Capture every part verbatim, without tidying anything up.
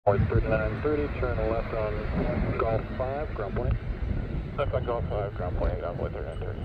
thirty-nine thirty, turn left on Golf five, ground point. Left on Golf five, ground point, down with thirty-nine thirty.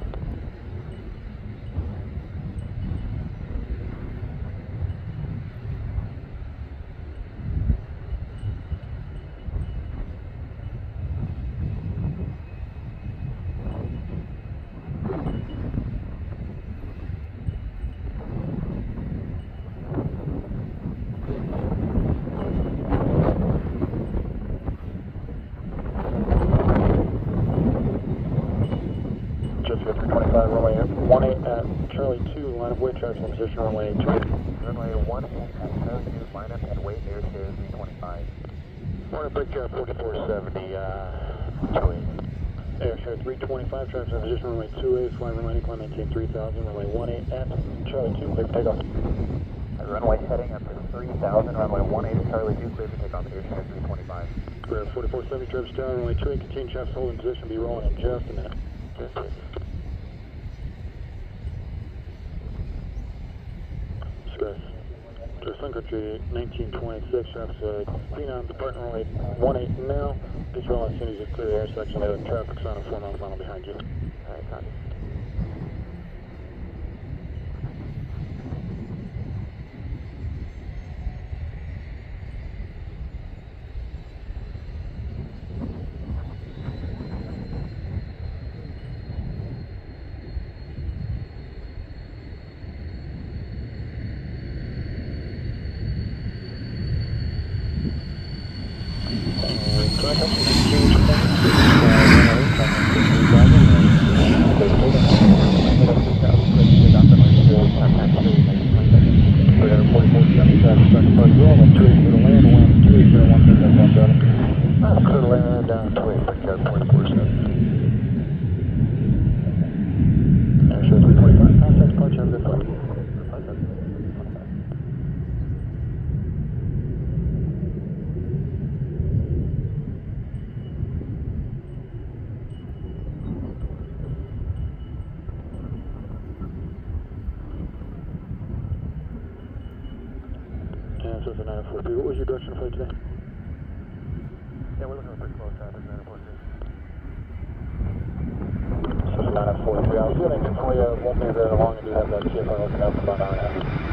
three twenty-five, runway one eight at Charlie two, line of way, traffic in position, runway two eight. Runway one eight at Charlie two, line up and wait near to three twenty-five. Morning, break job forty-four seventy, uh, two eight. Air share three twenty-five, traffic in position, runway two eight, flying remaining, climb maintain three thousand, runway one eight at Charlie two, clear for takeoff. At runway heading up to three thousand, runway one eight at Charlie two, clear for takeoff, air share three twenty-five. Clear forty-four seventy, traffic down, runway two eight, continue traffic hold in position, be rolling in just a minute. Just a minute. To Sun Country nineteen twenty-six, traffic uh, Phenom, departing runway one eight now. Get you all as soon as you clear the intersection. They have traffic sign and four mile final behind you. Alright, copy. This is a nine four three. What was your direction flight today? Yeah, we're looking for close traffic, nine four three. This is a nine four three. I was getting it for you. Won't be very long. I do have that T F I looking up about an hour and a half.